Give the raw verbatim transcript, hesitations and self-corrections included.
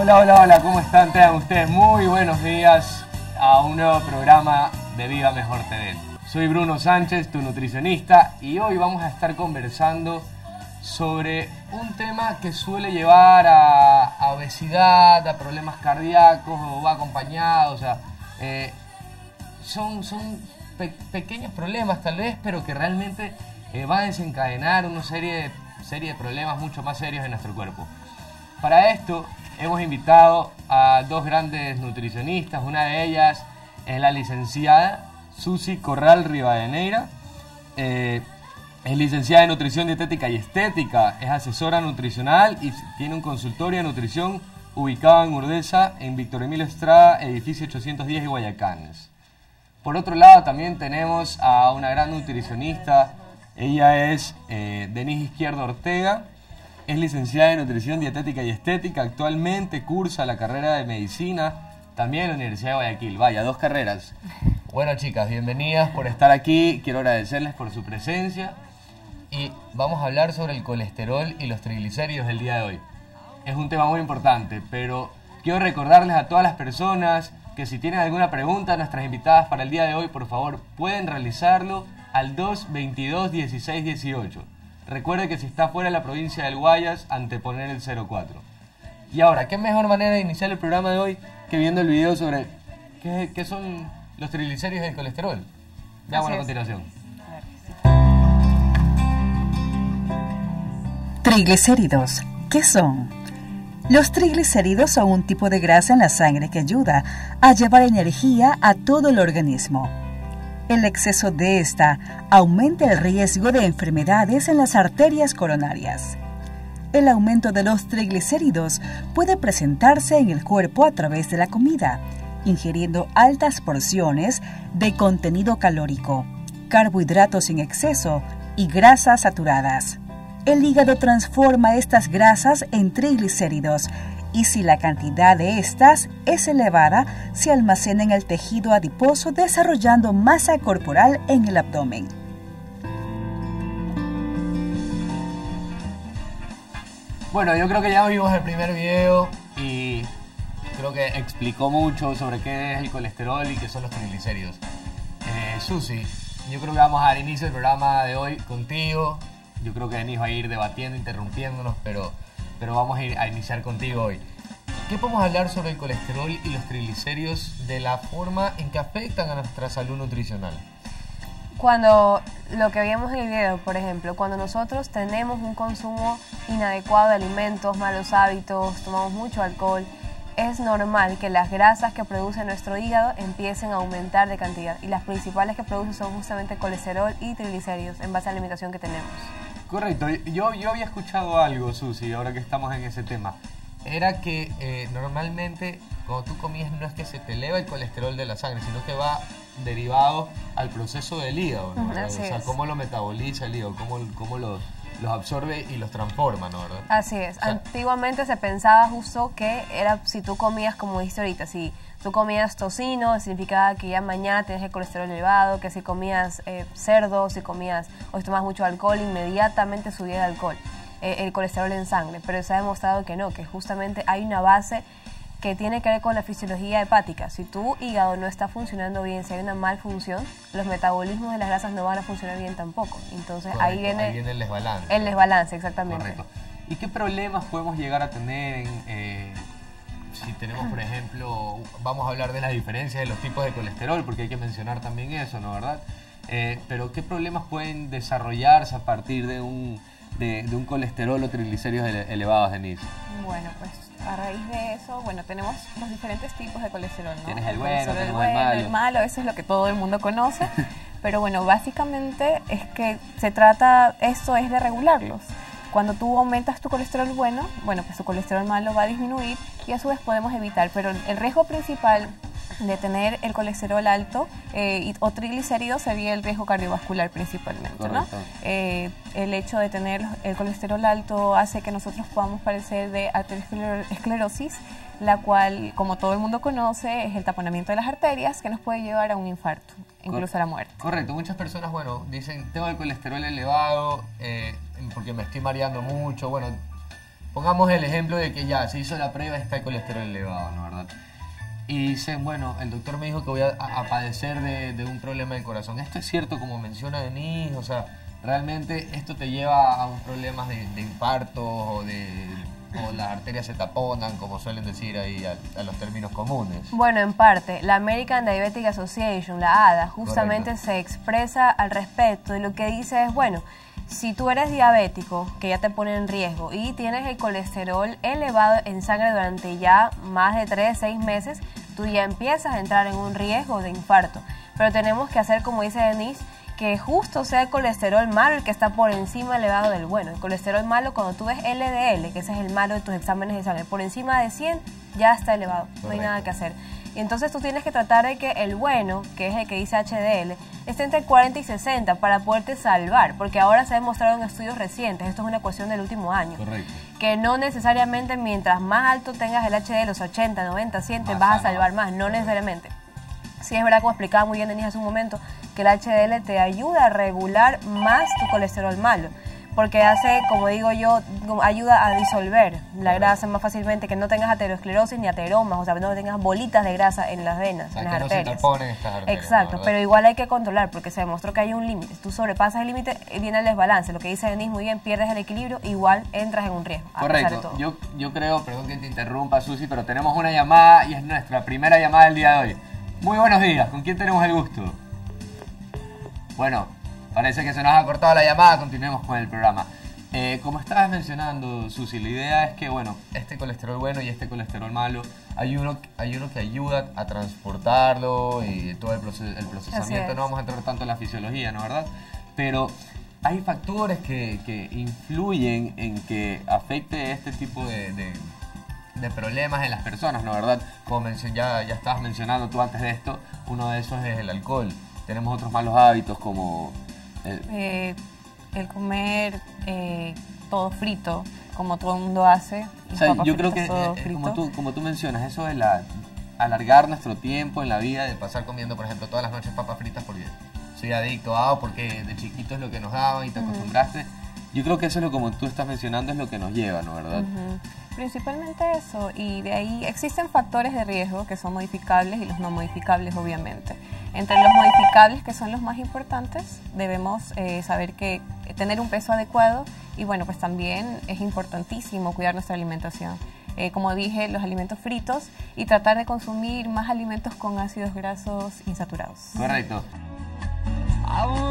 Hola, hola, hola, ¿cómo están? Tengan ustedes muy buenos días a un nuevo programa de Viva Mejor T V. Soy Bruno Sánchez, tu nutricionista, y hoy vamos a estar conversando sobre un tema que suele llevar a, a obesidad, a problemas cardíacos, o va acompañado, o sea, eh, son, son pe pequeños problemas tal vez, pero que realmente eh, van a desencadenar una serie de, serie de problemas mucho más serios en nuestro cuerpo. Para esto hemos invitado a dos grandes nutricionistas. Una de ellas es la licenciada Susi Corral Rivadeneira. Eh, es licenciada en Nutrición Dietética y Estética, es asesora nutricional y tiene un consultorio de nutrición ubicado en Urdesa, en Víctor Emilio Estrada, edificio ochocientos diez y Guayacanes. Por otro lado también tenemos a una gran nutricionista. Ella es eh, Denise Izquierdo Ortega. Es licenciada en Nutrición Dietética y Estética. Actualmente cursa la carrera de Medicina, también en la Universidad de Guayaquil. Vaya, dos carreras. Bueno, chicas, bienvenidas por estar aquí. Quiero agradecerles por su presencia. Y vamos a hablar sobre el colesterol y los triglicéridos el día de hoy. Es un tema muy importante, pero quiero recordarles a todas las personas que si tienen alguna pregunta, nuestras invitadas para el día de hoy, por favor, pueden realizarlo al dos veintidós dieciséis dieciocho. Recuerde que si está fuera de la provincia del Guayas, anteponer el cero cuatro. Y ahora, ¿qué mejor manera de iniciar el programa de hoy que viendo el video sobre qué, qué son los triglicéridos y el colesterol? Veamos a continuación. Triglicéridos, ¿qué son? Los triglicéridos son un tipo de grasa en la sangre que ayuda a llevar energía a todo el organismo. El exceso de esta aumenta el riesgo de enfermedades en las arterias coronarias. El aumento de los triglicéridos puede presentarse en el cuerpo a través de la comida, ingiriendo altas porciones de contenido calórico, carbohidratos en exceso y grasas saturadas. El hígado transforma estas grasas en triglicéridos y si la cantidad de estas es elevada, se almacena en el tejido adiposo desarrollando masa corporal en el abdomen. Bueno, yo creo que ya vimos el primer video y creo que explicó mucho sobre qué es el colesterol y qué son los triglicéridos. Eh, Susi, yo creo que vamos a dar inicio al programa de hoy contigo. Yo creo que Denise va a ir debatiendo, interrumpiéndonos, pero, pero vamos a, ir a iniciar contigo hoy. ¿Qué podemos hablar sobre el colesterol y los triglicéridos de la forma en que afectan a nuestra salud nutricional? Cuando, lo que veíamos en el video, por ejemplo, cuando nosotros tenemos un consumo inadecuado de alimentos, malos hábitos, tomamos mucho alcohol, es normal que las grasas que produce nuestro hígado empiecen a aumentar de cantidad. Y las principales que producen son justamente colesterol y triglicéridos en base a la alimentación que tenemos. Correcto. Yo, yo había escuchado algo, Susi, ahora que estamos en ese tema. Era que eh, normalmente cuando tú comías no es que se te eleva el colesterol de la sangre, sino que va derivado al proceso del hígado, ¿no? Uh-huh, así o sea, es. cómo lo metaboliza el hígado, cómo, cómo los, los absorbe y los transforma, ¿no? ¿Verdad? Así es. O sea, antiguamente se pensaba justo que era si tú comías, como dijiste ahorita, si tú comías tocino, significaba que ya mañana tenías el colesterol elevado, que si comías eh, cerdo, si comías o si tomas mucho alcohol, inmediatamente subía el alcohol, eh, el colesterol en sangre. Pero se ha demostrado que no, que justamente hay una base que tiene que ver con la fisiología hepática. Si tu hígado no está funcionando bien, si hay una malfunción, los metabolismos de las grasas no van a funcionar bien tampoco. Entonces correcto, ahí viene, ahí viene el desbalance. El desbalance, exactamente. Correcto. ¿Y qué problemas podemos llegar a tener en, eh, si tenemos, por ejemplo, vamos a hablar de las diferencias de los tipos de colesterol, porque hay que mencionar también eso, ¿no? ¿Verdad? Eh, pero ¿qué problemas pueden desarrollarse a partir de un, de, de un colesterol o triglicéridos ele elevados, Denise? Bueno, pues a raíz de eso, bueno, tenemos los diferentes tipos de colesterol, ¿no? Tienes el el bueno, colesterol tienes el bueno, malo. el malo, eso es lo que todo el mundo conoce. Pero bueno, básicamente es que se trata, esto es de regularlos. Cuando tú aumentas tu colesterol bueno, bueno, pues tu colesterol malo va a disminuir y a su vez podemos evitar. Pero el riesgo principal de tener el colesterol alto eh, y, o triglicéridos sería el riesgo cardiovascular principalmente, ¿no? Eh, el hecho de tener el colesterol alto hace que nosotros podamos padecer de arteriosclerosis, la cual, como todo el mundo conoce, es el taponamiento de las arterias que nos puede llevar a un infarto, incluso a la muerte. Correcto. Muchas personas, bueno, dicen, tengo el colesterol elevado eh, porque me estoy mareando mucho. Bueno, pongamos el ejemplo de que ya se hizo la prueba y está el colesterol elevado, ¿no verdad? Y dicen, bueno, el doctor me dijo que voy a, a padecer de, de un problema del corazón. ¿Esto es cierto como menciona Denise? O sea, ¿realmente esto te lleva a un problema de, de infarto o de... o las arterias se taponan, como suelen decir ahí a, a los términos comunes? Bueno, en parte, la American Diabetic Association, la A D A, justamente Correcto. se expresa al respecto y lo que dice es, bueno, si tú eres diabético, que ya te pone en riesgo, y tienes el colesterol elevado en sangre durante ya más de tres, seis meses, tú ya empiezas a entrar en un riesgo de infarto. Pero tenemos que hacer, como dice Denise, que justo sea el colesterol malo el que está por encima elevado del bueno. El colesterol malo, cuando tú ves L D L, que ese es el malo de tus exámenes de sangre, por encima de cien ya está elevado, no hay nada que hacer. Y entonces tú tienes que tratar de que el bueno, que es el que dice H D L, esté entre cuarenta y sesenta para poderte salvar, porque ahora se ha demostrado en estudios recientes, esto es una cuestión del último año, Correcto. que no necesariamente mientras más alto tengas el H D L, los ochenta, noventa, cien, te Más vas a sano. salvar más, no necesariamente. Sí, es verdad, como explicaba muy bien Denise hace un momento, que el H D L te ayuda a regular más tu colesterol malo, porque hace, como digo yo, ayuda a disolver la grasa más fácilmente, que no tengas aterosclerosis ni ateromas, o sea, no tengas bolitas de grasa en las venas, O sea, en las que no se arterias. taponen estas arterias, Exacto, ¿verdad? pero igual hay que controlar, porque se demostró que hay un límite. Si tú sobrepasas el límite, viene el desbalance. Lo que dice Denise muy bien, pierdes el equilibrio, igual entras en un riesgo, a pesar de Correcto. todo. Yo, yo creo, perdón que te interrumpa, Susi, pero tenemos una llamada y es nuestra primera llamada del día de hoy. Muy buenos días, ¿con quién tenemos el gusto? Bueno, parece que se nos ha cortado la llamada, continuemos con el programa. Eh, como estabas mencionando, Susi, la idea es que, bueno, este colesterol bueno y este colesterol malo, hay uno, hay uno que ayuda a transportarlo y todo el, proces el procesamiento. es. No vamos a entrar tanto en la fisiología, ¿no verdad? Pero hay factores que, que influyen en que afecte este tipo de, de, de problemas en las personas, ¿no verdad? Como mencion- ya, ya estabas mencionando tú antes de esto, uno de esos es el alcohol. Tenemos otros malos hábitos como... el- Eh, el comer eh, todo frito, como todo el mundo hace. O sea, papas yo creo fritas, que, todo eh, frito. como tú, como tú mencionas, eso de la, alargar nuestro tiempo en la vida, de pasar comiendo, por ejemplo, todas las noches papas fritas porque soy adicto a, o porque de chiquito es lo que nos daban y te acostumbraste. Yo creo que eso es lo, como tú estás mencionando, es lo que nos lleva, ¿no verdad? Ujú. Principalmente eso, y de ahí existen factores de riesgo que son modificables y los no modificables, obviamente. Entre los modificables, que son los más importantes, debemos eh, saber que tener un peso adecuado y bueno, pues también es importantísimo cuidar nuestra alimentación. Eh, como dije, los alimentos fritos y tratar de consumir más alimentos con ácidos grasos insaturados. Correcto.